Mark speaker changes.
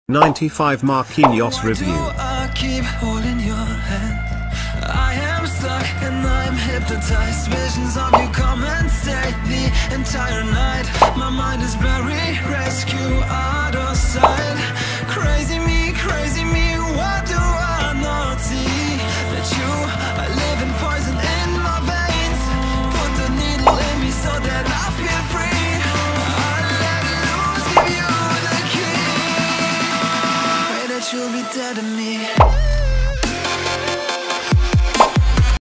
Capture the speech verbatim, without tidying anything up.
Speaker 1: ninety-five Marquinhos review.
Speaker 2: I keep holding your hand. I am stuck and I'm hypnotized. Visions of you come and